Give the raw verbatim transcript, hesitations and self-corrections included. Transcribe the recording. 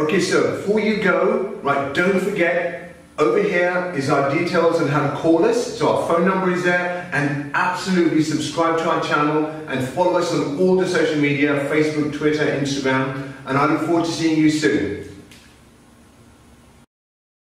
Okay, so before you go, right, don't forget, over here is our details on how to call us. So our phone number is there, and absolutely subscribe to our channel and follow us on all the social media, Facebook, Twitter, Instagram, and I look forward to seeing you soon.